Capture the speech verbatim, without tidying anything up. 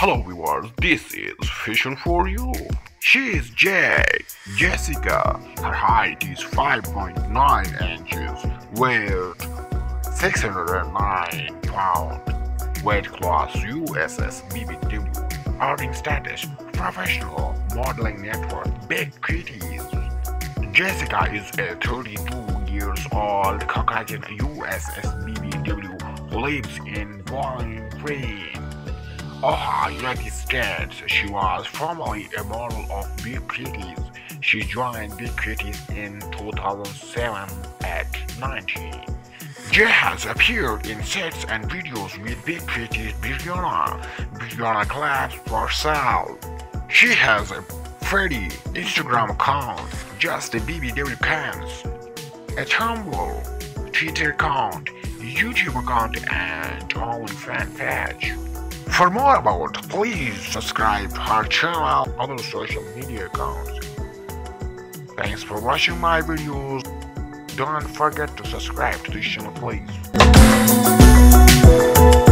Hello viewers, this is Fashion for You. She is J, Jessica. Her height is five point nine inches, weight six hundred nine pounds, weight class U S S B B W, earning status professional, modeling network, big kitties. Jessica is a thirty-two years old Caucasian U S S B B W who lives in Bowling Green, Ohio, United States. She was formerly a model of Big Kitties. She joined Big Kitties in two thousand seven at nineteen. Jay has appeared in sets and videos with Big Kitties, Brianna, Brianna collabs for sale. She has a Freddy Instagram account, just a B B W Cams, a Tumblr, Twitter account, YouTube account, and OnlyFans page. For more about, please subscribe to her channel, other social media accounts. Thanks for watching my videos. Don't forget to subscribe to this channel, please.